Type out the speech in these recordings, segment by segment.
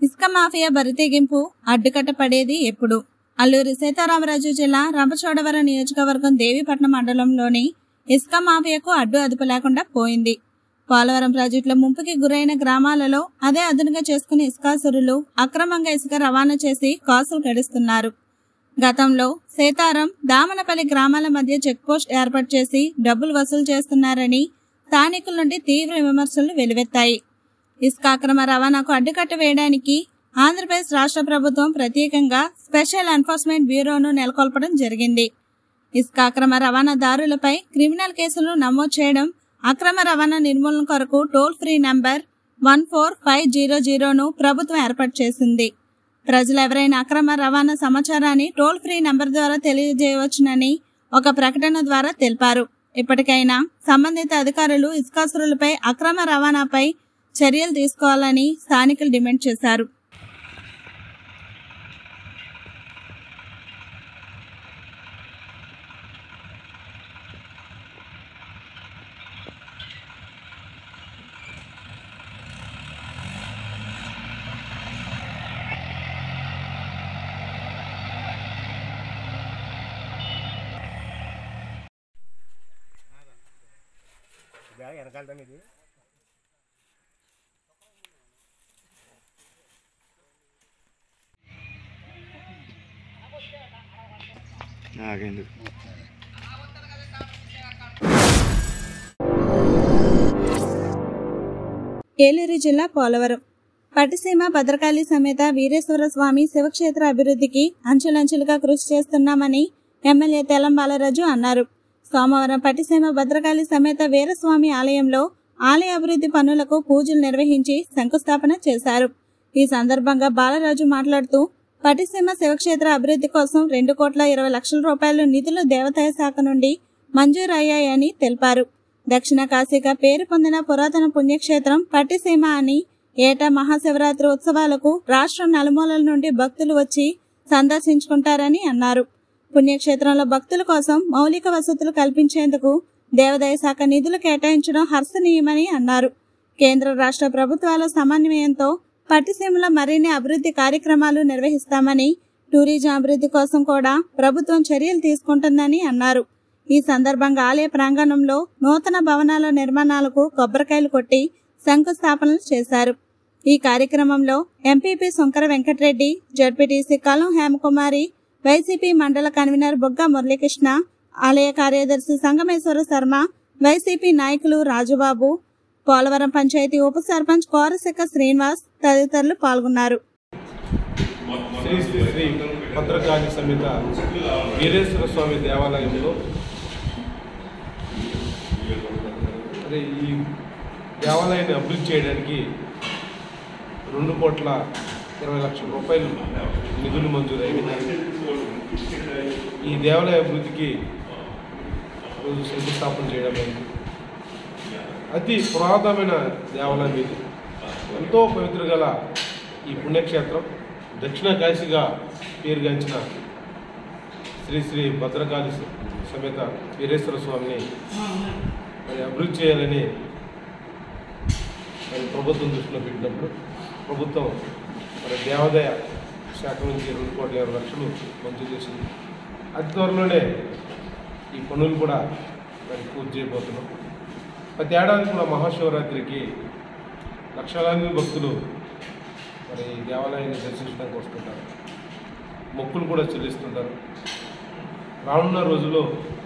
ఇసుక మాఫియా బరితెగింపు అడ్డుకట్టపడేది ఎప్పుడు? అల్లూరి సీతారామరాజు జిల్లా రంపచోడవరం నియోజకవర్గం దేవీపట్నం మండలంలోని ఇసుక మాఫియాకు అడ్డు అదుపు లేకుండా పోయింది. పోలవరం ప్రాజెక్టులో ముంపుకి గురైన గ్రామాలలో అదే అదునుగా చేసుకుని ఇసుకాసురులు అక్రమంగా ఇసుక రవాణా చేసి కాసులు గడిస్తున్నారు. గతంలో సీతారం, దామనపల్లి గ్రామాల మధ్య చెక్పోస్ట్ ఏర్పాటు చేసి డబ్బులు వసూలు చేస్తున్నారని స్థానికుల నుండి తీవ్ర విమర్శలు వెలువెత్తాయి. ఇసుక అక్రమ రవాణాకు అడ్డుకట్ట వేయడానికి ఆంధ్రప్రదేశ్ రాష్ట్ర ప్రభుత్వం ప్రత్యేకంగా స్పెషల్ ఎన్ఫోర్స్మెంట్ బ్యూరోను నెలకొల్పడం జరిగింది. ఇసుక అక్రమ రవాణాదారులపై క్రిమినల్ కేసులు నమోదు చేయడం, అక్రమ రవాణా నిర్మూలన కొరకు టోల్ ఫ్రీ నంబర్ 14500ను ప్రభుత్వం ఏర్పాటు చేసింది. ప్రజలు ఎవరైనా అక్రమ రవాణా సమాచారాన్ని టోల్ ఫ్రీ నంబర్ ద్వారా తెలియజేయవచ్చునని ఒక ప్రకటన ద్వారా తెలిపారు. ఇప్పటికైనా సంబంధిత అధికారులు ఇసుకాసురులపై అక్రమ రవాణాపై చర్యలు తీసుకోవాలని స్థానికులు డిమాండ్ చేశారు. ఏలూరు జిల్లా పోలవరం పట్టిసీమ భద్రకాళి సమేత వీరేశ్వర స్వామి శివక్షేత్ర అభివృద్ధికి అంచెలంచెలుగా కృషి చేస్తున్నామని ఎమ్మెల్యే తెల్లం బాలరాజు అన్నారు. సోమవారం పట్టిసీమ భద్రకాళి సమేత వీరస్వామి ఆలయంలో ఆలయ అభివృద్ధి పనులకు పూజలు నిర్వహించి శంకుస్థాపన చేశారు. ఈ సందర్భంగా బాలరాజు మాట్లాడుతూ పట్టిసీమ శివక్షేత్ర అభివృద్ధి కోసం 2,20,00,000 రూపాయల నిధులు దేవాదాయ శాఖ నుండి మంజూరు అయ్యాయని తెలిపారు. దక్షిణ కాశీగా పేరు పొందిన పురాతన పుణ్యక్షేత్రం పట్టిసీమ అని ఏటా మహాశివరాత్రి ఉత్సవాలకు రాష్ట్రం నలుమూలల నుండి భక్తులు వచ్చి సందర్శించుకుంటారని అన్నారు. పుణ్యక్షేత్రంలో భక్తుల కోసం మౌలిక వసతులు కల్పించేందుకు దేవాదాయ శాఖ నిధులు కేటాయించడం హర్షణీయమని అన్నారు. కేంద్ర రాష్ట్ర ప్రభుత్వాల సమన్వయంతో పట్టిసీమలో మరిన్ని అభివృద్ధి కార్యక్రమాలు నిర్వహిస్తామని, టూరిజం అభివృద్ధి కోసం కూడా ప్రభుత్వం చర్యలు తీసుకుంటుందని అన్నారు. ఈ సందర్భంగా ఆలయ ప్రాంగణంలో నూతన భవనాల నిర్మాణాలకు కొబ్బరికాయలు కొట్టి శంకుస్థాపనలు చేశారు. ఈ కార్యక్రమంలో MPP Sunkara Venkatareddy, ZPTC Kalam Hemakumari, YCP మండల కన్వీనర్ బొగ్గ మురళీకృష్ణ, ఆలయ కార్యదర్శి సంగమేశ్వర శర్మ, వైసీపీ నాయకులు రాజుబాబు, పోలవరం పంచాయతీ ఉప సర్పంచ్ కోరశిఖ శ్రీనివాస్ తదితరులు పాల్గొన్నారు. శ్రీ భద్రకాళి సమేత వీరేశ్వర స్వామి దేవాలయంలో ఈ దేవాలయాన్ని అభివృద్ధి చేయడానికి 2,20,00,000 రూపాయలు నిధులు మంజూరైనవి. ఈ దేవాలయ అభివృద్ధికి రోజు శంకుస్థాపన చేయడం అయింది. అతి పురాతనమైన దేవాలయం ఇది. ఎంతో పవిత్ర గల ఈ పుణ్యక్షేత్రం దక్షిణ కాశీగా పేరుగాంచిన శ్రీ భద్రకాళి సమేత వీరేశ్వర స్వామిని అభివృద్ధి చేయాలని ప్రభుత్వం దృష్టిలో పెట్టినప్పుడు ప్రభుత్వం దేవాదాయ శాఖ నుంచి 2,20,00,000 మంజూరు చేసింది. అతి త్వరలోనే ఈ పనులు కూడా పూర్తి చేయబోతున్నాం. ప్రతి ఏడాది కూడా మహాశివరాత్రికి లక్షలాది భక్తులు ఈ దేవాలయాన్ని దర్శించడానికి వస్తుంటారు, మొక్కులు కూడా చెల్లిస్తుంటారు. రానున్న రోజుల్లో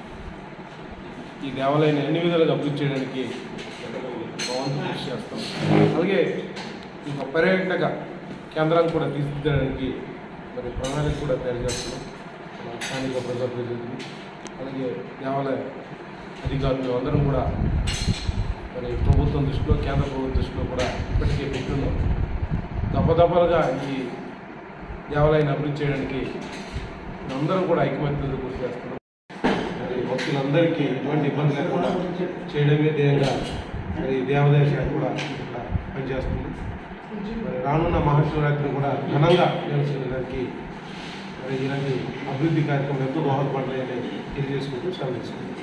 ఈ దేవాలయాన్ని అన్ని విధాలుగా అభివృద్ధి చేయడానికి కృషి చేస్తాం. అలాగే ఒక పర్యాటక కేంద్రాన్ని కూడా తీర్చిదిద్దడానికి ప్రణాళిక కూడా తయారు చేస్తున్నాం. స్థానిక ప్రజాప్రతినిధులు అలాగే దేవాలయ అధికారులు అందరం కూడా ప్రభుత్వం దృష్టిలో, కేంద్ర ప్రభుత్వం దృష్టిలో కూడా ఇప్పటికే పెట్టున్నాం. దఫదఫలుగా ఈ దేవాలయాన్ని అభివృద్ధి చేయడానికి అందరం కూడా ఐకమత్యంతో కృషి చేస్తున్నాం. భక్తులందరికీ ఎటువంటి ఇబ్బంది లేకుండా చేయడమే ధ్యేయంగా దేవాదాయ శాఖ కూడా ఇట్లా పనిచేస్తుంది. రానున్న మహాశివరాత్రిని కూడా ఘనంగా నిర్వహించడానికి ఇలాంటి అభివృద్ధి కార్యక్రమం ఎంతో దోహదపడతాయని తెలియజేసుకుంటూ సెలవు తీసుకుంటాం.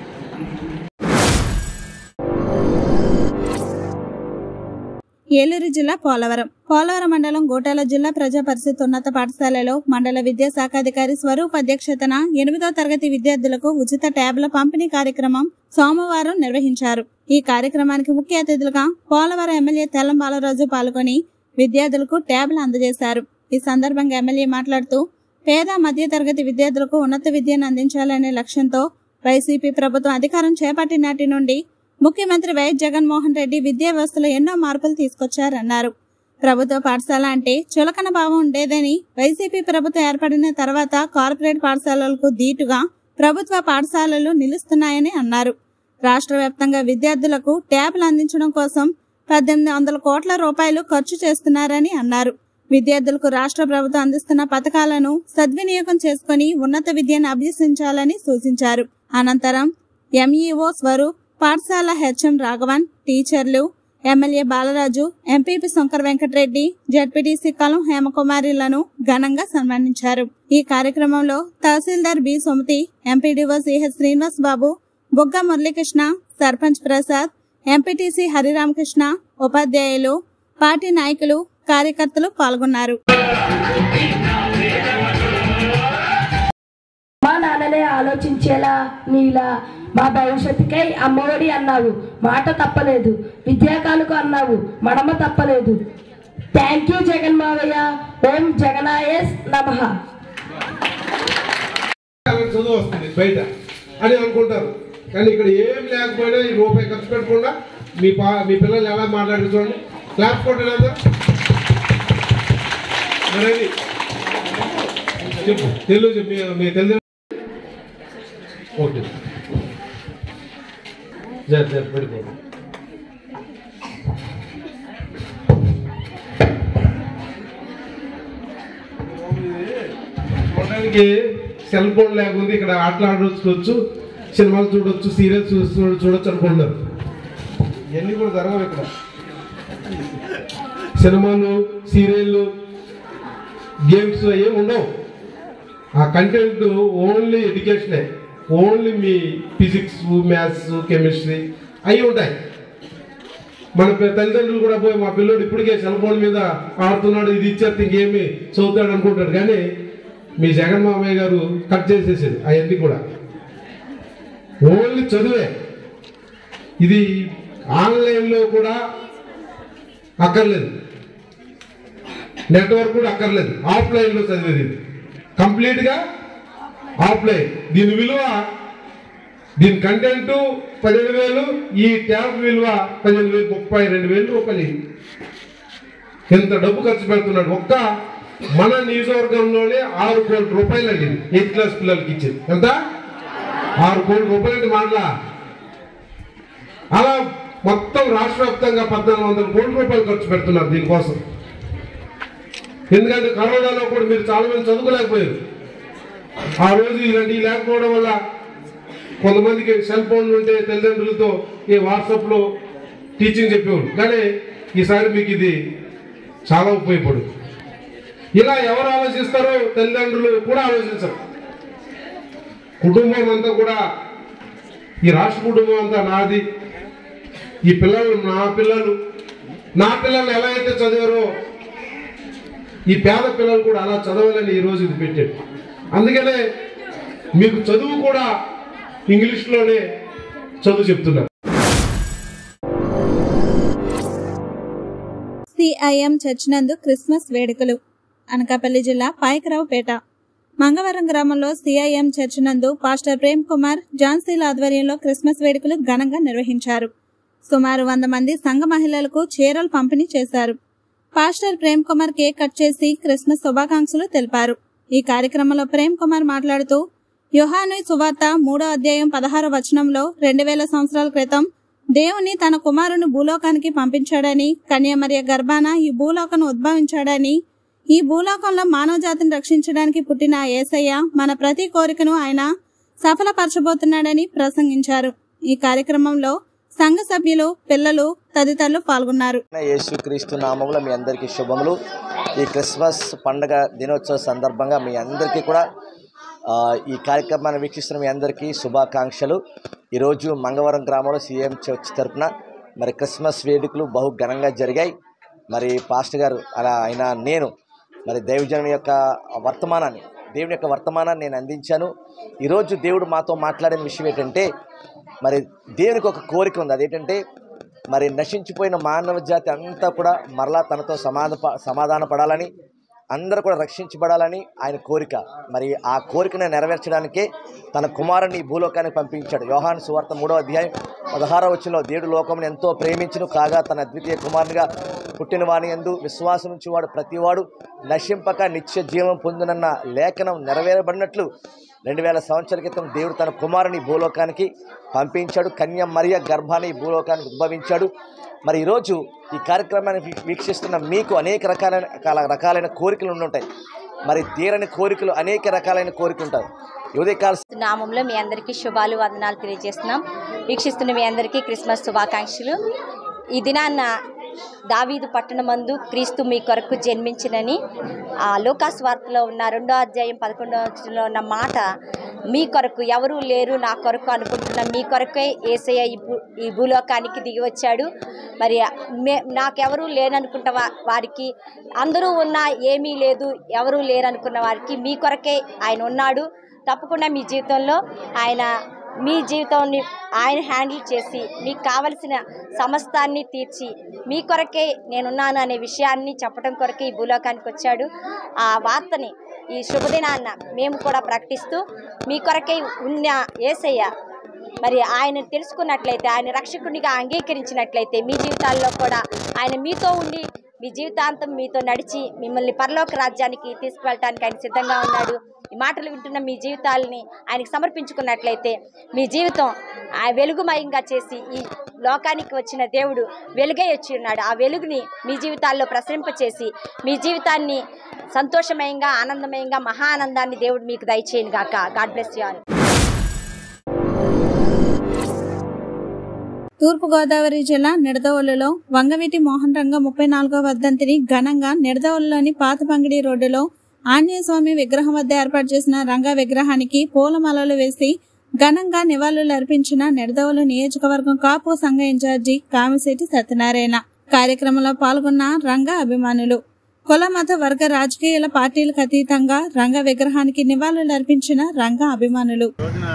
ఏలూరు జిల్లా పోలవరం మండలం గోటాల జిల్లా ప్రజా పరిషత్ ఉన్నత పాఠశాలలో మండల విద్యాశాఖాధికారి స్వరూప్ అధ్యక్షతన 8వ తరగతి విద్యార్థులకు ఉచిత ట్యాబ్ల పంపిణీ కార్యక్రమం సోమవారం నిర్వహించారు. ఈ కార్యక్రమానికి ముఖ్య అతిథులుగా పోలవరం ఎమ్మెల్యే తెల్లం బాలరాజు పాల్గొని విద్యార్థులకు ట్యాబ్లు అందజేశారు. ఈ సందర్భంగా ఎమ్మెల్యే మాట్లాడుతూ పేద మధ్య తరగతి విద్యార్థులకు ఉన్నత విద్యను అందించాలనే లక్ష్యంతో వైసీపీ ప్రభుత్వం అధికారం చేపట్టినాటి నుండి ముఖ్యమంత్రి వైఎస్ జగన్మోహన్ రెడ్డి విద్యా వ్యవస్థలో ఎన్నో మార్పులు తీసుకొచ్చారన్నారు. ప్రభుత్వ పాఠశాల అంటే చులకన భావం ఉండేదని, వైసీపీ ప్రభుత్వం ఏర్పడిన తర్వాత కార్పొరేట్ పాఠశాలలకు ధీటుగా ప్రభుత్వ పాఠశాలలు నిలుస్తున్నాయని అన్నారు. రాష్ట్ర వ్యాప్తంగా విద్యార్థులకు ట్యాబ్లు అందించడం కోసం 1800 కోట్ల రూపాయలు ఖర్చు చేస్తున్నారని అన్నారు. విద్యార్థులకు రాష్ట్ర ప్రభుత్వం అందిస్తున్న పథకాలను సద్వినియోగం చేసుకుని ఉన్నత విద్యను అభ్యసించాలని సూచించారు. అనంతరం ఎంఈఓ స్వరూప్, పాఠశాల హెచ్ఎం రాఘవన్, టీచర్లు, MLA Balaraju, MPP Shankar Venkatareddy, ZPTC Kalam హేమకుమారిలను ఘనంగా సన్మానించారు. ఈ కార్యక్రమంలో tahsildar B Sumathi, MPDO CH Srinivas Babu, Bugga Muralikrishna, sarpanch Prasad, MPTC Hariramakrishna, ఉపాధ్యాయులు, పార్టీ నాయకులు, కార్యకర్తలు పాల్గొన్నారు. మా నాన్ననే ఆలోచించేలా నీలా మా భవిష్యత్తుకై అమ్మఒడి అన్నావు, మాట తప్పలేదు. విద్యాకానుక అన్నావు, మడమ తప్పలేదు. థ్యాంక్ యూ జగన్ మావయ్య. ఓం జగనాయస్ నమః. చదువు వస్తుంది బయట అని అనుకుంటారు, కానీ ఇక్కడ ఏం లేకపోయినా ఈ రూపాయి ఖర్చు పెట్టకుండా మీ పిల్లలు ఎలా మాట్లాడి చూడండి. క్లాస్ కొట్టలేదు మరేది చెప్పు, తెలుగు మీ తెలుగు ఓకే పెట్టుకో. చూడడానికి సెల్ ఫోన్ లేకుండా ఇక్కడ ఆటలు ఆడొచ్చు, సినిమాలు చూడొచ్చు, సీరియల్స్ చూడొచ్చు అనుకుంటున్నారు. ఇవన్నీ కూడా జరగవు ఇక్కడ. సినిమాలు, సీరియళ్ళు, గేమ్స్ ఏమి ఉండవు. ఆ కంటెంట్ ఓన్లీ ఎడ్యుకేషనే, ఓన్లీ మీ ఫిజిక్స్, మ్యాథ్స్, కెమిస్ట్రీ అవి ఉంటాయి. మన తల్లిదండ్రులు కూడా పోయి మా పిల్లోడు ఇప్పటికే సెల్ ఫోన్ మీద ఆడుతున్నాడు, ఇది ఇచ్చేస్తే ఇంకేమి చదువుతాడు అనుకుంటాడు. కానీ మీ జగన్ మామయ్య గారు కట్ చేసేసాడు అవన్నీ కూడా. ఓన్లీ చదువే. ఇది ఆన్లైన్లో కూడా అక్కర్లేదు, నెట్వర్క్ కూడా అక్కర్లేదు, ఆఫ్లైన్లో చదివేది కంప్లీట్గా ఆఫ్లైన్. దీని విలువ, దీని కంటెంట్ 15,000, ఈ ట్యాబ్ విలువ 15,000, 32,000 రూపాయలు. ఎంత డబ్బు ఖర్చు పెడుతున్నాడు. ఒక్క మన నియోజకవర్గంలోనే 6 కోట్ల రూపాయలు అండి 8th క్లాస్ పిల్లలకి ఇచ్చేది. ఎంత? 6 కోట్ల రూపాయలు అంటే మాటలా. అలా మొత్తం రాష్ట్ర వ్యాప్తంగా 1,400 కోట్ల రూపాయలు ఖర్చు పెడుతున్నారు దీనికోసం. ఎందుకంటే కరోనాలో కూడా మీరు చాలా మంది చదువుకోలేకపోయారు. ఆ రోజు ఇలాంటివి లేకపోవడం వల్ల కొంతమందికి సెల్ ఫోన్లు ఉంటే తల్లిదండ్రులతో ఈ వాట్సాప్లో టీచింగ్ చెప్పేవాడు. కానీ ఈసారి మీకు ఇది చాలా ఉపయోగపడు. ఇలా ఎవరు ఆలోచిస్తారో తల్లిదండ్రులు కూడా ఆలోచించరు. కుటుంబం అంతా కూడా, ఈ రాష్ట్ర కుటుంబం అంతా నాది, ఈ పిల్లలు నా పిల్లలు ఎలా అయితే చదివారో ఈ పేద పిల్లలు కూడా అలా చదవాలని ఈరోజు ఇది పెట్టాడు. అందుకనే మీకు చదువు కూడా ఇంగ్లీష్లోనే చదువు చెప్తున్నారు. సిఐఎం చర్చ్ నందు క్రిస్మస్ వేడుకలు. అనకాపల్లి జిల్లా పాయకరావుపేట మంగవరం గ్రామంలో సిఐఎం చర్చ్ నందు పాస్టర్ ప్రేమ్ కుమార్, జాన్సీల ఆధ్వర్యంలో క్రిస్మస్ వేడుకలు ఘనంగా నిర్వహించారు. సుమారు 100 మంది సంఘ మహిళలకు చీరలు పంపిణీ చేశారు. Pastor Prem Kumar cake cut చేసి క్రిస్మస్ శుభాకాంక్షలు తెలిపారు. ఈ కార్యక్రమంలో ప్రేమ్ కుమార్ మాట్లాడుతూ యోహాను సువార్త 3వ అధ్యాయం 16వ వచనంలో 2000 సంవత్సరాల క్రితం దేవుని తన కుమారుని భూలోకానికి పంపించాడని, కన్యమరియ గర్భాన ఈ భూలోకను ఉద్భవించాడని, ఈ భూలోకంలో మానవ జాతిని రక్షించడానికి పుట్టిన యేసయ్య మన ప్రతి కోరికను ఆయన సఫలపరచబోతున్నాడని ప్రసంగించారు. ఈ కార్యక్రమంలో సంఘ సభ్యులు, పిల్లలు తదితరులు పాల్గొన్నారు. యేసుక్రీస్తు నామములో మీ అందరికీ శుభములు. ఈ క్రిస్మస్ పండుగ దినోత్సవ సందర్భంగా మీ అందరికీ కూడా ఈ కార్యక్రమాన్ని వీక్షిస్తున్న మీ అందరికీ శుభాకాంక్షలు. ఈరోజు మంగవరం గ్రామంలో సిఎం చర్చ్ తరఫున మరి క్రిస్మస్ వేడుకలు బహు ఘనంగా జరిగాయి. మరి పాస్టర్ గారు అలా అయినా నేను మరి దైవజనం యొక్క వర్తమానాన్ని దేవుని యొక్క వర్తమానాన్ని నేను అందించాను. ఈరోజు దేవుడు మాతో మాట్లాడిన విషయం ఏంటంటే మరి దేవునికి ఒక కోరిక ఉంది. అదేంటంటే మరి నశించిపోయిన మానవ జాతి అంతా కూడా మరలా తనతో సమాధాన పడాలని, అందరూ కూడా రక్షించబడాలని ఆయన కోరిక. మరి ఆ కోరికను నెరవేర్చడానికే తన కుమారుని భూలోకానికి పంపించాడు. యోహాను సువార్త 3వ అధ్యాయం 16వ వచనంలో దేవుడు లోకమును ఎంతో ప్రేమించును కాగా తన అద్వితీయ కుమారునిగా పుట్టిన వాని యందు విశ్వాసం నుంచి వాడు ప్రతివాడు నశింపక నిత్య జీవం పొందునన్న లేఖనం నెరవేరబడినట్లు 2000 సంవత్సరాల క్రితం దేవుడు తన కుమారుని భూలోకానికి పంపించాడు. కన్య మరియ గర్భాన్ని భూలోకానికి ఉద్భవించాడు. మరి ఈరోజు ఈ కార్యక్రమాన్ని వీక్షిస్తున్న మీకు అనేక రకాలైన కోరికలు ఉంటాయి. మరి తీరని కోరికలు, అనేక రకాలైన కోరికలు ఉంటాయి. ఉదయకాల నామంలో మీ అందరికీ శుభాలు వందనాలు తెలియజేస్తున్నాం. వీక్షిస్తున్న మీ అందరికీ క్రిస్మస్ శుభాకాంక్షలు. ఈ దినాన్న దావీదు పట్టణమందు క్రీస్తు మీ కొరకు జన్మించినని లూకాసు వార్తలో ఉన్న 2వ అధ్యాయం 11వ వచనంలో ఉన్న మాట, మీ కొరకు ఎవరూ లేరు నా కొరకు అనుకుంటున్న మీ కొరకే యేసయ్య ఈ భూలోకానికి దిగి వచ్చాడు. మరి నాకెవరూ లేననుకుంట వారికి, అందరూ ఉన్నా ఏమీ లేదు ఎవరూ లేరనుకున్న వారికి మీ కొరకే ఆయన ఉన్నాడు. తప్పకుండా మీ జీవితంలో మీ జీవితాన్ని ఆయన హ్యాండిల్ చేసి మీకు కావలసిన సమస్తాన్ని తీర్చి మీ కొరకే నేనున్నాను అనే విషయాన్ని చెప్పడం కొరకే ఈ భూలోకానికి వచ్చాడు. ఆ వార్తని ఈ శుభదినాన్న మేము కూడా ప్రకటిస్తూ మీ కొరకే ఉన్న యేసయ్య మరి ఆయన తెలుసుకున్నట్లయితే, ఆయన రక్షకునిగా అంగీకరించినట్లయితే మీ జీవితాల్లో కూడా ఆయన మీతో ఉండి మీ జీవితాంతం మీతో నడిచి మిమ్మల్ని పరలోక రాజ్యానికి తీసుకువెళ్ళటానికి ఆయన సిద్ధంగా ఉన్నాడు. ఈ మాటలు వింటున్న మీ జీవితాలని ఆయనకు సమర్పించుకున్నట్లయితే మీ జీవితం ఆ వెలుగుమయంగా చేసి ఈ లోకానికి వచ్చిన దేవుడు వెలుగై వచ్చి ఉన్నాడు. ఆ వెలుగుని మీ జీవితాల్లో ప్రసరింపచేసి మీ జీవితాన్ని సంతోషమయంగా, ఆనందమయంగా, మహా ఆనందాన్ని దేవుడు మీకు దయచేయను గాక. God bless you all. తూర్పుగోదావరి జిల్లా నిడదవోలులో వంగవీటి మోహన్ రంగ 34వ వర్ధంతిని ఘనంగా నిడదవోలులోని పాత పంగిడి రోడ్డులో ఆంజనేయ స్వామి విగ్రహం వద్ద ఏర్పాటు చేసిన రంగ విగ్రహానికి పూలమాలలు వేసి ఘనంగా నివాళులు అర్పించిన నిడదవోలు నియోజకవర్గం కాపు సంఘ ఇన్ఛార్జి కామిశెట్టి సత్యనారాయణ. కార్యక్రమంలో పాల్గొన్న రంగ అభిమానులు. కుల మత వర్గ రాజకీయాల పార్టీలకు అతీతంగా రంగ విగ్రహానికి నివాళులు అర్పించిన రంగ అభిమానులు.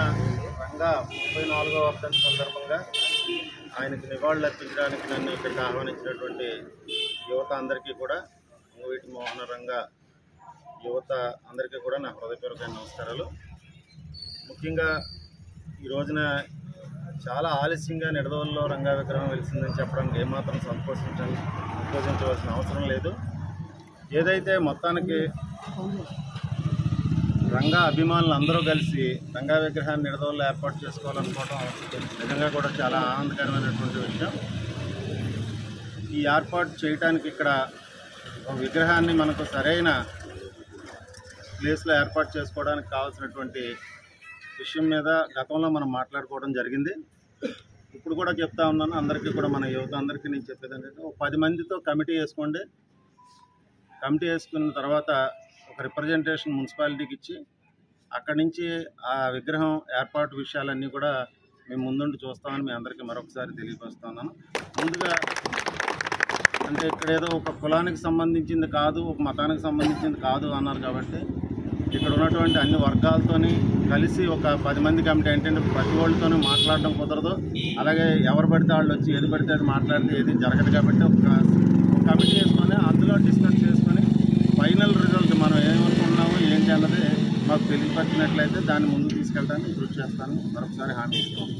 ఆయనకు నివాళులు అర్పించడానికి నన్ను ఇక్కడికి ఆహ్వానించినటువంటి యువత అందరికీ కూడా, వంగవీటి మోహన రంగ యువత అందరికీ కూడా నా హృదయపూర్వకమైన నమస్కారాలు. ముఖ్యంగా ఈ రోజున చాలా ఆలస్యంగా నిడదవోలులో రంగా విగ్రహం వెలిసిందని చెప్పడానికి ఏమాత్రం సంతోషించవలసిన అవసరం లేదు. ఏదైతే మొత్తానికి రంగా అభిమానులు అందరూ కలిసి రంగా విగ్రహాన్ని నిడదవోలులో ఏర్పాటు చేసుకోవాలనుకోవడం నిజంగా కూడా చాలా ఆనందకరమైనటువంటి విషయం. ఈ ఏర్పాటు చేయడానికి ఇక్కడ విగ్రహాన్ని మనకు సరైన ప్లేస్లో ఏర్పాటు చేసుకోవడానికి కావాల్సినటువంటి విషయం మీద గతంలో మనం మాట్లాడుకోవడం జరిగింది. ఇప్పుడు కూడా చెప్తా ఉన్నాను అందరికీ కూడా, మన యువత అందరికీ నేను చెప్పేది ఏంటంటే, 10 మందితో కమిటీ వేసుకోండి. కమిటీ వేసుకున్న తర్వాత ఒక రిప్రజెంటేషన్ మున్సిపాలిటీకి ఇచ్చి అక్కడి నుంచి ఆ విగ్రహం ఏర్పాటు విషయాలన్నీ కూడా మేము ముందుండి చూస్తామని మీ అందరికీ మరొకసారి తెలియపరుస్తున్నాను. ముందుగా అంటే ఇక్కడ ఏదో ఒక కులానికి సంబంధించింది కాదు, ఒక మతానికి సంబంధించింది కాదు అన్నారు కాబట్టి ఇక్కడ ఉన్నటువంటి అన్ని వర్గాలతోని కలిసి ఒక 10 మంది కమిటీ ఏంటంటే ప్రతి వాళ్ళతోనూ మాట్లాడడం కుదరదు. అలాగే ఎవరు పడితే వాళ్ళు వచ్చి ఏది పడితే అది మాట్లాడితే ఏది జరగదు కాబట్టి ఒక కమిటీ వేసుకొని అందులో డిస్కస్ చేసుకొని ఫైనల్ రిజల్ట్ మనం ఏమనుకున్నామో ఏంటి అన్నది మాకు తెలియపరిచినట్లయితే దాన్ని ముందుకు తీసుకెళ్ళడానికి కృషి చేస్తాను. మరొకసారి హామీ ఇస్తాను.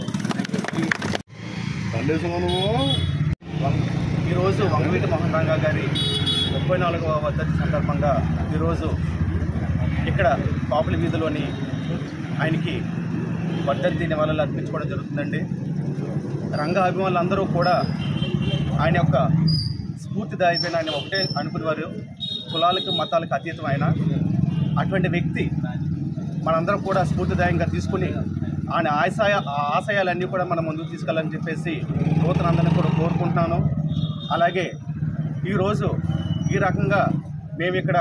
ఈరోజు వంగవీటి మోహన్ రంగా గారి 34వ వర్ధంతి సందర్భంగా ఈరోజు ఇక్కడ కాపుల వీధిలోని ఆయనకి వర్ధంతి నివాళులు అర్పించుకోవడం జరుగుతుందండి. రంగా అభిమానులందరూ కూడా ఆయన యొక్క స్ఫూర్తిదాయకమైన, ఆయన ఒకటే అనుకునేవారు, కులాలకు మతాలకు అతీతం ఆయన. అటువంటి వ్యక్తి మనందరం కూడా స్ఫూర్తిదాయంగా తీసుకుని ఆయన ఆశయాలన్నీ కూడా మనం ముందుకు తీసుకెళ్ళాలని చెప్పేసి యువతనందరినీ కూడా కోరుకుంటున్నాను. అలాగే ఈరోజు ఈ రకంగా మేము ఇక్కడ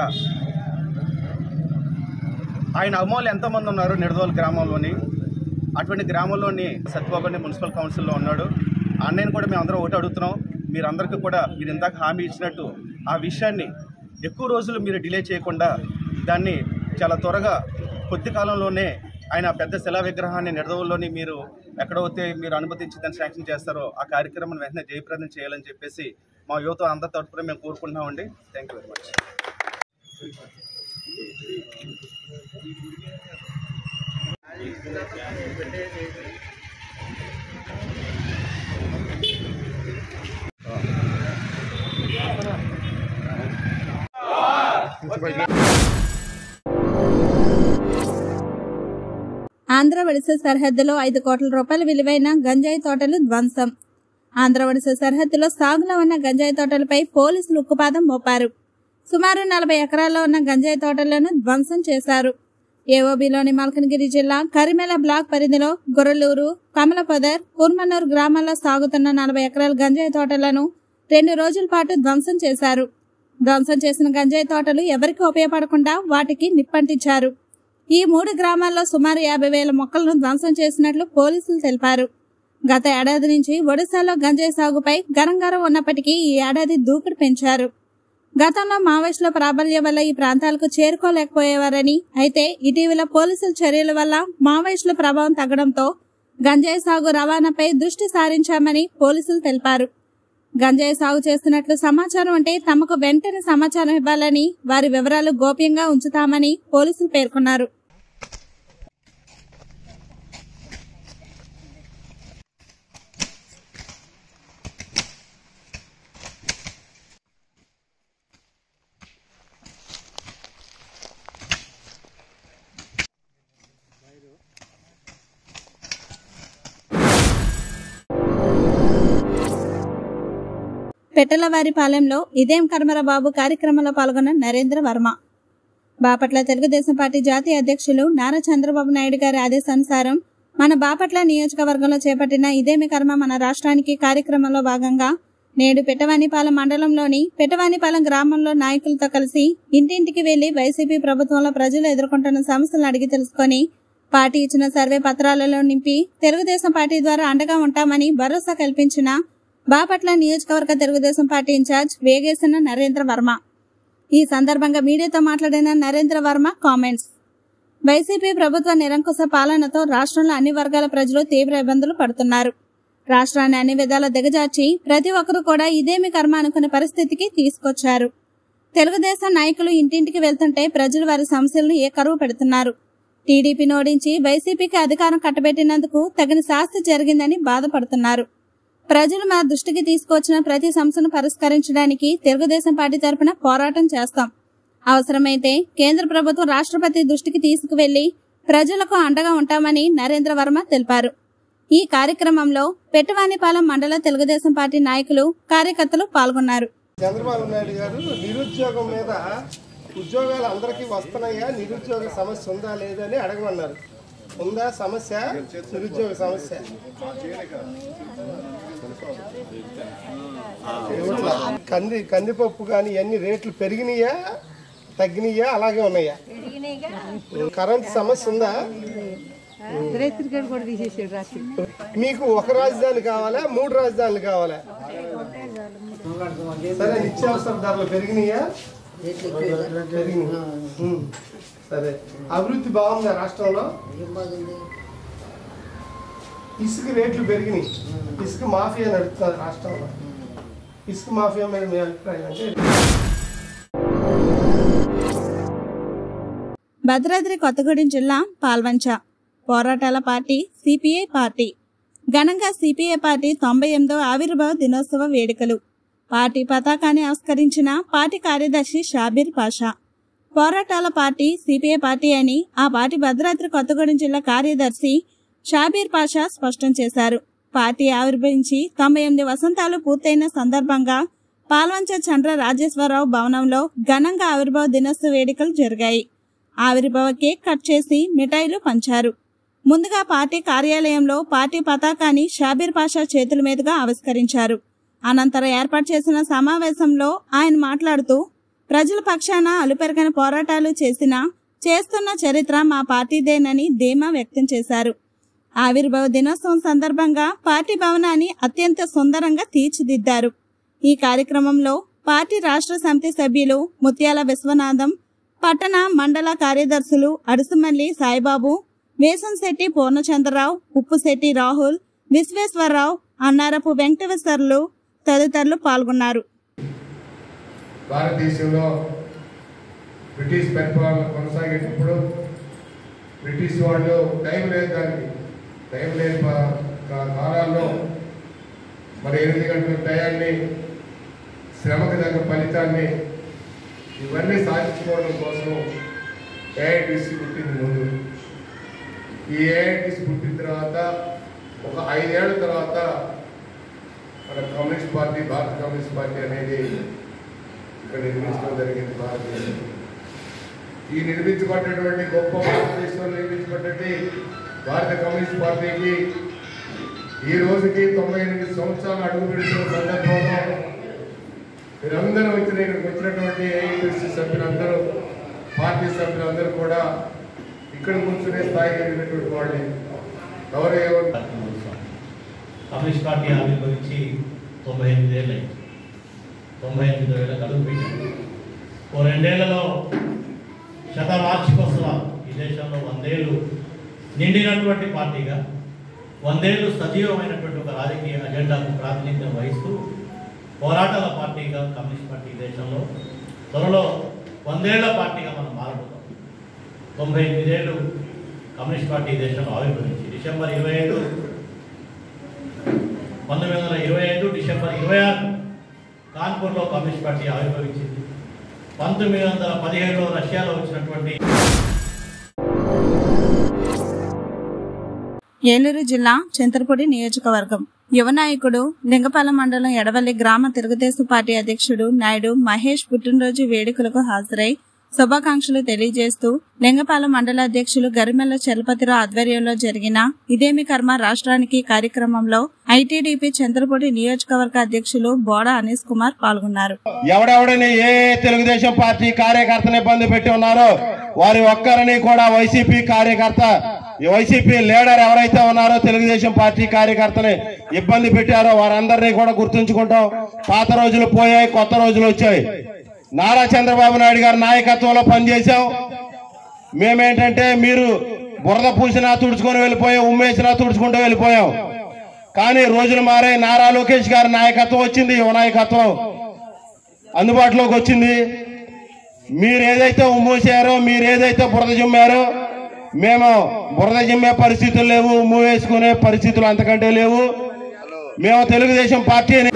ఆయన అభిమానులు ఎంతోమంది ఉన్నారు నిడదవోలు గ్రామంలోని. అటువంటి గ్రామంలోని సత్యబాబు మున్సిపల్ కౌన్సిల్లో ఉన్నాడు. అన్నయ్యని కూడా మేము అందరం ఒకటి అడుగుతున్నాం, మీరందరికీ కూడా మీరు ఇందాక హామీ ఇచ్చినట్టు ఆ విషయాన్ని ఎక్కువ రోజులు మీరు డిలే చేయకుండా దాన్ని చాలా త్వరగా కొద్ది కాలంలోనే ఆయన పెద్ద శిలా విగ్రహాన్ని నిడదవోలులోని మీరు ఎక్కడైతే మీరు అనుమతించి దాన్ని శాంక్షన్ చేస్తారో ఆ కార్యక్రమాన్ని వెంటనే జయప్రదం చేయాలని చెప్పేసి మా యువత అందరి తరఫున మేము కోరుకుంటున్నామండి. Thank you very much. Andhra Odisha సరిహద్దులో 5 కోట్ల రూపాయల విలువైన గంజాయి తోటలు ధ్వంసం. ఆంధ్ర ఒడిశా సరిహద్దులో సాగులో ఉన్న గంజాయి తోటలపై పోలీసులు ఉక్కుపాదం మోపారు. సుమారు 40 ఎకరాల్లో ఉన్న గంజాయి తోటలను ధ్వంసం చేశారు. ఏఓబీలోని మల్కనగిరి జిల్లా కరిమెల బ్లాక్ పరిధిలో గొర్రెలూరు, కమలపదర్, కుర్మనూరు గ్రామాల్లో సాగుతున్న 40 ఎకరాల గంజాయి తోటలను 2 రోజుల పాటు ధ్వంసం చేశారు. ధ్వంసం చేసిన గంజాయి తోటలు ఎవరికి ఉపయోగపడకుండా వాటికి నిప్పంటించారు. ఈ 3 గ్రామాల్లో సుమారు 50,000 మొక్కలను ధ్వంసం చేసినట్లు పోలీసులు తెలిపారు. గత ఏడాది నుంచి ఒడిశాలో గంజాయి సాగుపై గరంగరం ఉన్నప్పటికీ ఈ ఏడాది దూకుడు పెంచారు. గతంలో మావోయిస్టుల ప్రాబల్యం వల్ల ఈ ప్రాంతాలకు చేరుకోలేకపోయేవారని, అయితే ఇటీవల పోలీసుల చర్యల వల్ల మావోయిస్టుల ప్రభావం తగ్గడంతో గంజాయి సాగు రవాణాపై దృష్టి సారించామని పోలీసులు తెలిపారు. గంజాయి సాగు చేస్తున్నట్లు సమాచారం ఉంటే తమకు వెంటనే సమాచారం ఇవ్వాలని, వారి వివరాలు గోప్యంగా ఉంచుతామని పోలీసులు పేర్కొన్నారు. పెట్టలవారిపాలెంలో ఇదేం కర్మర బాబు కార్యక్రమంలో పాల్గొన్న నరేంద్ర వర్మ. బాపట్ల తెలుగుదేశం పార్టీ జాతీయ అధ్యక్షులు నారా చంద్రబాబు నాయుడు గారి ఆదేశానుసారం మన బాపట్ల నియోజకవర్గంలో చేపట్టిన ఇదేమి కర్మ మన రాష్ట్రానికి కార్యక్రమంలో భాగంగా నేడు పెట్టవానిపాలెం మండలంలోని పెట్టవానిపాలెం గ్రామంలో నాయకులతో కలిసి ఇంటింటికి వెళ్లి వైసీపీ ప్రభుత్వంలో ప్రజలు ఎదుర్కొంటున్న సమస్యలను అడిగి తెలుసుకుని పార్టీ ఇచ్చిన సర్వే పత్రాలలో నింపి తెలుగుదేశం పార్టీ ద్వారా అండగా ఉంటామని భరోసా కల్పించిన బాపట్ల నియోజకవర్గ తెలుగుదేశం పార్టీ ఇన్ఛార్జ్ వేగేసిన నరేంద్ర వర్మ. ఈ సందర్భంగా మీడియాతో మాట్లాడిన నరేంద్ర వర్మ కామెంట్స్. వైసీపీ ప్రభుత్వ నిరంకుశ పాలనతో రాష్ట్రంలో అన్ని వర్గాల ప్రజలు తీవ్ర ఇబ్బందులు పడుతున్నారు. రాష్ట్రాన్ని అన్ని విధాలా దిగజార్చి ప్రతి ఒక్కరూ కూడా ఇదేమి కర్మ అనుకునే పరిస్థితికి తీసుకొచ్చారు. తెలుగుదేశం నాయకులు ఇంటింటికి వెళ్తుంటే ప్రజలు వారి సమస్యలను ఏకరువు పెడుతున్నారు. టీడీపీని ఓడించి వైసీపీకి అధికారం కట్టబెట్టినందుకు తగిన శాస్తి జరిగిందని బాధపడుతున్నారు. ప్రజలు మా దృష్టికి తీసుకొచ్చిన ప్రతి సమస్యను పరిష్కరించడానికి తెలుగుదేశం పార్టీ తరఫున పోరాటం చేస్తాం. అవసరమైతే కేంద్ర ప్రభుత్వం రాష్ట్రపతి దృష్టికి తీసుకువెళ్లి ప్రజలకు అండగా ఉంటామని నరేంద్ర వర్మ తెలిపారు. ఈ కార్యక్రమంలో పెట్టవానిపాలెం మండల తెలుగుదేశం పార్టీ నాయకులు, కార్యకర్తలు పాల్గొన్నారు. చంద్రబాబు నాయుడు గారు నిరుద్యోగం మీద ఉద్యోగాలు అందరికీ వస్తున్నాయా, నిరుద్యోగ సమస్య ఉందా లేదని అడగమన్నారు. ఉందా సమస్య? నిరుద్యోగ సమస్య కందిపప్పు కానీ ఇవన్నీ రేట్లు పెరిగినాయా తగ్గినాయా అలాగే ఉన్నాయా? కరెంట్ సమస్య ఉందా? మీకు ఒక రాజధాని కావాలా, 3 రాజధానులు కావాలా? సరే, నిత్యావసర ధరలు పెరిగినాయా? సరే, అభివృద్ధి బాగుందా రాష్ట్రంలో? ఇసుక రేట్లు పెరిగినాయి. ఇసుక మాఫియా నడుపుతున్నారు రాష్ట్రంలో. ఇసుక మాఫియా మీద మీ అభిప్రాయం అంటే? భద్రాద్రి కొత్తగూడెం జిల్లా పాల్వంచ పోరాటాల పార్టీ సిపిఐ పార్టీ ఘనంగా సిపిఐ పార్టీ 98వ ఆవిర్భావ దినోత్సవ వేడుకలు. పార్టీ పతాకాన్ని ఆవిష్కరించిన పార్టీ కార్యదర్శి షాబీర్ పాషా. పోరాటాల పార్టీ సిపిఐ పార్టీ అని ఆ పార్టీ భద్రాద్రి కొత్తగూడెం జిల్లా కార్యదర్శి షాబీర్ పాషా స్పష్టం చేశారు. పార్టీ ఆవిర్భవించి 98 వసంతాలు పూర్తయిన సందర్భంగా పాల్వంచ చంద్ర రాజేశ్వరరావు భవనంలో ఘనంగా ఆవిర్భావ దినోత్సవ వేడుకలు జరిగాయి. ఆవిర్భావ కేక్ కట్ చేసి మిఠాయిలు పంచారు. ముందుగా పార్టీ కార్యాలయంలో పార్టీ పతాకాన్ని షాబీర్ పాషా చేతుల మీదుగా ఆవిష్కరించారు. అనంతరం ఏర్పాటు చేసిన సమావేశంలో ఆయన మాట్లాడుతూ ప్రజల పక్షాన అలుపెరగని పోరాటాలు చేస్తున్న చరిత్ర మా పార్టీదేనని ధీమా వ్యక్తం చేశారు. ఆవిర్భావ దినోత్సవం సందర్భంగా పార్టీ భవనాన్ని అత్యంత సుందరంగా తీర్చిదిద్దారు. ఈ కార్యక్రమంలో పార్టీ రాష్ట్ర సమితి సభ్యులు ముత్యాల విశ్వనాథం, పట్టణ మండల కార్యదర్శులు అడుసుమల్లి సాయిబాబు, వేసంశెట్టి పూర్ణచంద్రరావు, ఉప్పుశెట్టి రాహుల్, విశ్వేశ్వరరావు, అన్నారపు వెంకటేశ్వర్లు తదితరులు పాల్గొన్నారు. భారతదేశంలో బ్రిటిష్ పరిపాలన కొనసాగేటప్పుడు బ్రిటిష్ వాళ్ళు టైం లేని కాలాల్లో మరి 8 గంటల టయాన్ని, శ్రమకు తగ్గ ఫలితాన్ని ఇవన్నీ సాధించుకోవడం కోసం ఏఐటీసీ పుట్టింది. ముందు ఈ ఏఐటీసీ పుట్టిన తర్వాత ఒక 5 ఏళ్ల తర్వాత మన కమ్యూనిస్ట్ పార్టీ, భారత కమ్యూనిస్ట్ పార్టీ అనేది ఇక్కడ నిర్మించడం జరిగింది. భారతదేశం ఈ నిర్మించబడ్డటువంటి గొప్ప భారతదేశంలో నిర్మించబడ్డటువంటి భారత కమ్యూనిస్ట్ పార్టీకి ఈ రోజుకి 98 సంవత్సరాలు అడుగు పెడుతున్న సందర్భంలో మీరందరూ వచ్చినటువంటి ఏఐటీసీ సభ్యులందరూ, పార్టీ సభ్యులందరూ కూడా ఇక్కడ కూర్చునే స్థాయికి వెళ్ళినటువంటి వాళ్ళే. కమ్యూనిస్ట్ పార్టీ ఆవిర్భవించి 98 ఏళ్ళు అయింది. 98 ఏళ్ళకి అడుగు పెట్టింది. 2 ఏళ్లలో శతవార్షికోత్సవాలు ఈ దేశంలో 100 ఏళ్ళు నిండినటువంటి పార్టీగా, 100 ఏళ్ళు సజీవమైనటువంటి ఒక రాజకీయ అజెండాకు ప్రాతినిధ్యం వహిస్తూ పోరాటాల పార్టీగా కమ్యూనిస్ట్ పార్టీ దేశంలో త్వరలో 100 ఏళ్ల పార్టీగా మనం మారబోతాం. 98 ఏళ్ళు కమ్యూనిస్ట్ పార్టీ దేశంలో ఆవిర్భవించి డిసెంబర్ 27, 1925 డిసెంబర్ 26 కాన్పూర్లో కమ్యూనిస్ట్ పార్టీ ఆవిర్భవించింది. 1917లో రష్యాలో వచ్చినటువంటి ఏలూరు జిల్లా చింతలపూడి నియోజకవర్గం యువ నాయకుడు లింగపాలెం మండలం ఎడవల్లి గ్రామ తెలుగుదేశం పార్టీ అధ్యక్షుడు నాయుడు మహేష్ పుట్టినరోజు వేడుకలకు హాజరై శుభాకాంక్షలు తెలియజేస్తూ లింగపాలెం మండల అధ్యక్షులు గరిమెల్ల చలపతిరావు ఆధ్వర్యంలో జరిగిన ఇదేమి కర్మ రాష్ట్రానికి కార్యక్రమంలో ఐటీడీపీ చింతలపూడి నియోజకవర్గ అధ్యక్షులు బోడా అనీస్ కుమార్ పాల్గొన్నారు. ఎవడెవడని ఏ తెలుగుదేశం పార్టీ కార్యకర్తని ఇబ్బంది పెట్టి ఉన్నారో వారి ఒక్కరిని కూడా వైసీపీ కార్యకర్త, వైసీపీ లీడర్ ఎవరైతే ఉన్నారో తెలుగుదేశం పార్టీ కార్యకర్తని ఇబ్బంది పెట్టారో వారందరినీ కూడా గుర్తుంచుకుంటాం. పాత రోజులు పోయాయి, కొత్త రోజులు వచ్చాయి. నారా చంద్రబాబు నాయుడు గారి నాయకత్వంలో పనిచేశాం. మేమేంటంటే మీరు బురద పూసినా తుడుచుకొని వెళ్ళిపోయాం, ఉమ్మేసినా తుడుచుకుంటూ వెళ్ళిపోయాం. కానీ రోజులు మారే, నారా లోకేష్ గారి నాయకత్వం వచ్చింది, యువ నాయకత్వం అందుబాటులోకి వచ్చింది. మీరు ఏదైతే ఉమ్మేసారో, మీరు ఏదైతే బురద జిమ్మారో, మేము బురద జిమ్మే పరిస్థితులు లేవు, ఉమ్ము వేసుకునే పరిస్థితులు అంతకంటే లేవు. మేము తెలుగుదేశం పార్టీని.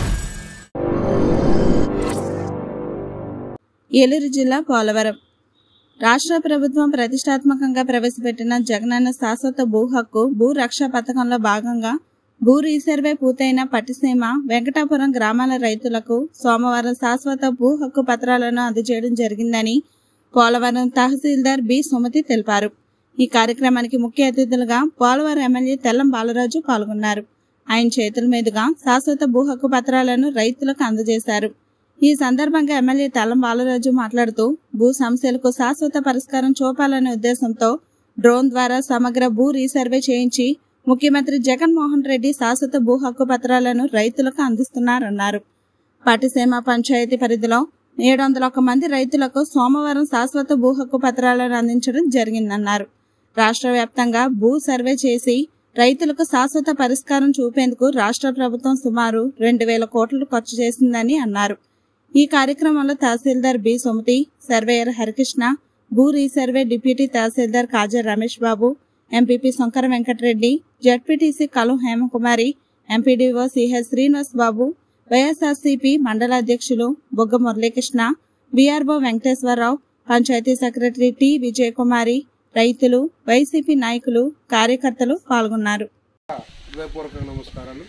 ఏలూరు జిల్లా పోలవరం రాష్ట్ర ప్రభుత్వం ప్రతిష్టాత్మకంగా ప్రవేశపెట్టిన జగనన్న శాశ్వత భూ హక్కు భూ రక్ష పథకంలో భాగంగా భూ రీసర్వే పూర్తయిన పట్టిసీమ వెంకటాపురం గ్రామాల రైతులకు సోమవారం శాశ్వత భూ హక్కు పత్రాలను అందజేయడం జరిగిందని పోలవరం తహసీల్దార్ బి సుమతి తెలిపారు. ఈ కార్యక్రమానికి ముఖ్య అతిథులుగా పోలవరం ఎమ్మెల్యే తెల్లం బాలరాజు పాల్గొన్నారు. ఆయన చేతుల మీదుగా శాశ్వత భూ హక్కు పత్రాలను రైతులకు అందజేశారు. ఈ సందర్భంగా ఎమ్మెల్యే తెల్లం బాలరాజు మాట్లాడుతూ భూ సమస్యలకు శాశ్వత పరిష్కారం చూపాలనే ఉద్దేశంతో డ్రోన్ ద్వారా సమగ్ర భూ రీసర్వే చేయించి ముఖ్యమంత్రి జగన్మోహన్ రెడ్డి శాశ్వత భూ హక్కు పత్రాలను రైతులకు అందిస్తున్నారన్నారు. పట్టిసీమ పంచాయతీ పరిధిలో 701 మంది రైతులకు సోమవారం శాశ్వత భూ హక్కు పత్రాలను అందించడం జరిగిందన్నారు. రాష్ట్ర వ్యాప్తంగా భూ సర్వే చేసి రైతులకు శాశ్వత పరిష్కారం చూపేందుకు రాష్ట్ర ప్రభుత్వం సుమారు 2,000 కోట్లు ఖర్చు చేసిందని అన్నారు. ఈ కార్యక్రమంలో తహసీల్దార్ బి సుమతి, సర్వేయర్ హరికృష్ణ, భూ resurvey deputy tahsildar Kaja Ramesh Babu, MPP Shankara Venkatareddy, ZPTC Kalu Hemakumari, MPDO CH Srinivas Babu, YSRCP మండల అధ్యక్షులు Bogga Muralikrishna, BRO Venkateswararao, panchayat secretary T Vijayakumari, రైతులు, వైసీపీ నాయకులు, కార్యకర్తలు పాల్గొన్నారు. నమస్కారాలు.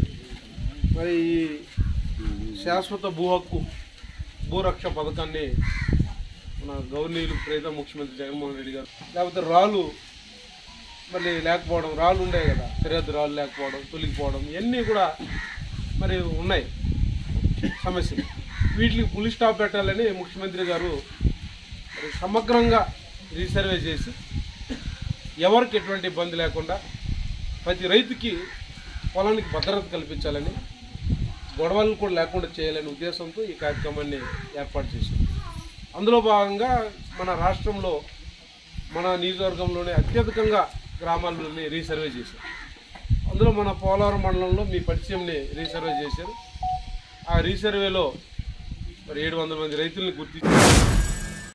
మరి శాశ్వత భూ హక్కు భూరక్ష పథకాన్ని మన గవర్నీయులు ప్రేత ముఖ్యమంత్రి జగన్మోహన్ రెడ్డి గారు, లేకపోతే రాళ్ళు మళ్ళీ లేకపోవడం, రాళ్ళు ఉన్నాయి కదా, సరిహద్దు రాళ్ళు లేకపోవడం, తొలగిపోవడం, ఇవన్నీ కూడా మరి ఉన్నాయి సమస్యలు. వీటికి ఫుల్ స్టాప్ పెట్టాలని ముఖ్యమంత్రి గారు మరి సమగ్రంగా రీసర్వే చేసి ఎవరికి ఎటువంటి ఇబ్బంది లేకుండా ప్రతి రైతుకి పొలానికి భద్రత కల్పించాలని గొడవలు కూడా లేకుండా చేయాలనే ఉద్దేశంతో ఈ కార్యక్రమాన్ని ఏర్పాటు చేశాం. అందులో భాగంగా మన రాష్ట్రంలో మన నియోజకవర్గంలోనే అత్యధికంగా గ్రామాలని రీసర్వే చేశారు. అందులో మన పోలవరం మండలంలో మీ పరిచయంని రీసర్వే చేశారు. ఆ రీసర్వేలో మరి 700 మంది రైతుల్ని గుర్తించారు.